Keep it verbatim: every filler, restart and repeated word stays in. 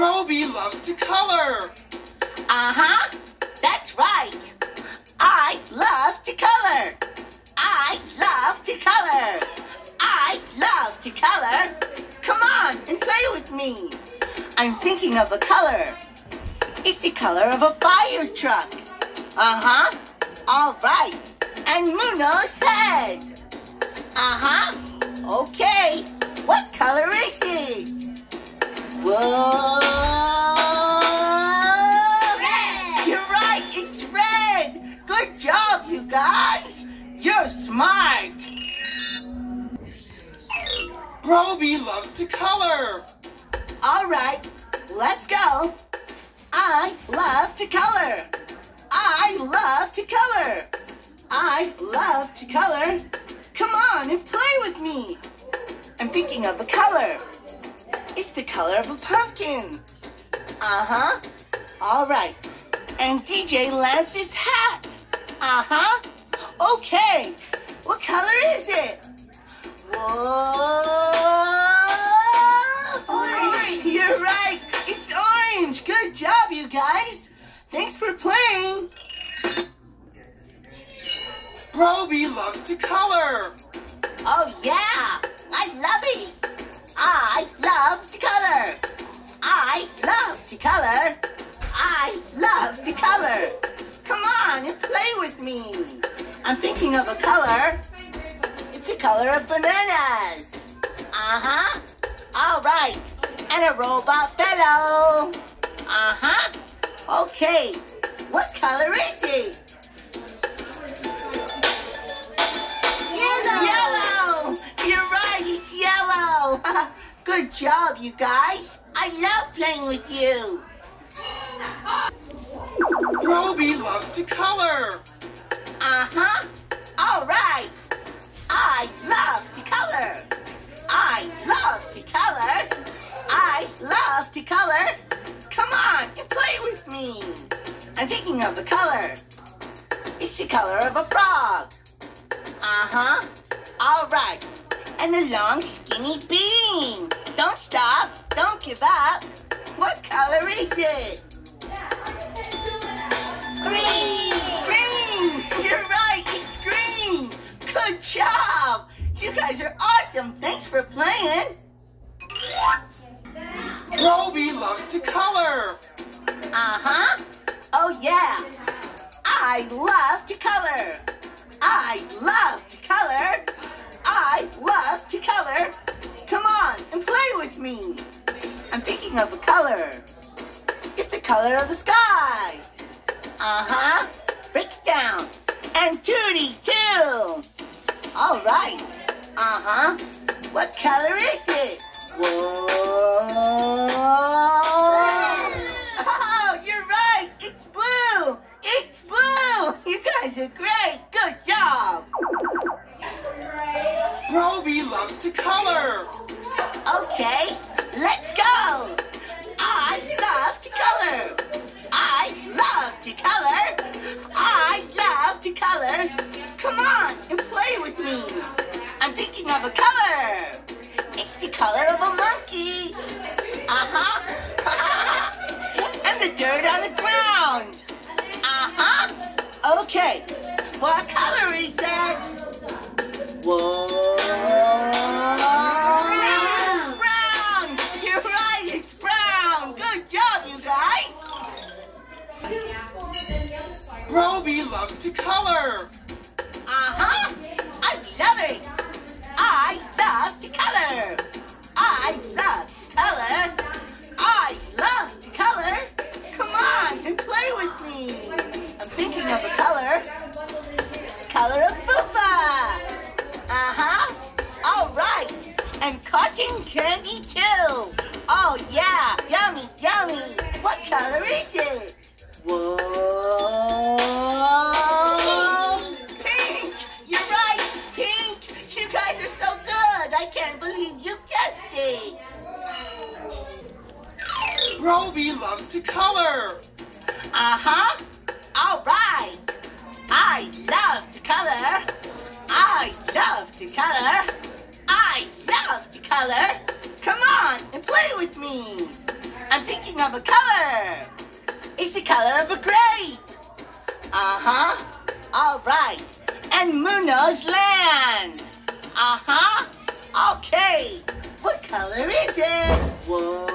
Brobee loves to color. Uh-huh, that's right. I love to color. I love to color. I love to color. Come on and play with me. I'm thinking of a color. It's the color of a fire truck. Uh-huh, all right. And Muno's head. Uh-huh, okay. What color is it? Whoa! Red! You're right, it's red! Good job, you guys! You're smart! Brobee loves to color. All right, let's go. I love to color. I love to color. I love to color. Come on and play with me. I'm thinking of a color. It's the color of a pumpkin. Uh-huh. All right. And D J Lance's hat. Uh-huh. Okay. What color is it? Whoa! Orange. You're right. It's orange. Good job, you guys. Thanks for playing. Brobee loves to color. Oh, yeah. I love it. I love to color. I love to color. I love to color. Come on and play with me. I'm thinking of a color. It's the color of bananas. Uh-huh. All right. And a robot fellow. Uh-huh. Okay. What color is it? Yellow. Yellow. You're right. It's yellow. Good job, you guys. I love playing with you. Brobee loves to color. Uh-huh. All right. I love to color. I love to color. I love to color. Come on and play with me. I'm thinking of a color. It's the color of a frog. Uh-huh. All right. And a long skinny bean. Don't stop. Don't give up. What color is it? Green. Green. You're right. It's green. Good job. You guys are awesome. Thanks for playing. Brobee loves to color. Uh-huh. Oh, yeah. I love to color. I love to color. I love to color. Come on and play with me. I'm thinking of a color. It's the color of the sky. Uh-huh. Breaks down. And Tootie, too. All right. Uh-huh. What color is it? Whoa. Oh, you're right. It's blue. It's blue. You guys are great. Good job. Brobee loves to color. Okay, let's go. I love to color. I love to color. I love to color. Come on and play with me. I'm thinking of a color. It's the color of a monkey. Uh-huh. And the dirt on the ground. Uh-huh. Okay. What color is that? Whoa. Brown. Brown. You're right. It's brown. Good job, you guys. Brobee loves to color. Uh-huh. I love it. I love to color. I love to color. I love to color. Come on and play with me. I'm thinking of a color. It's the color of fufa. Uh-huh. All right. And cotton candy too. Oh yeah. Yummy, yummy. What color is it? Whoa. Pink. You're right. Pink. You guys are so good. I can't believe you guessed it. Brobee loves to color. Uh-huh. All right. I love to color. I love to color. I love to color. Come on and play with me. I'm thinking of a color. It's the color of a grape. Uh-huh. All right. And Munoz land. Uh-huh. Okay. What color is it? Whoa.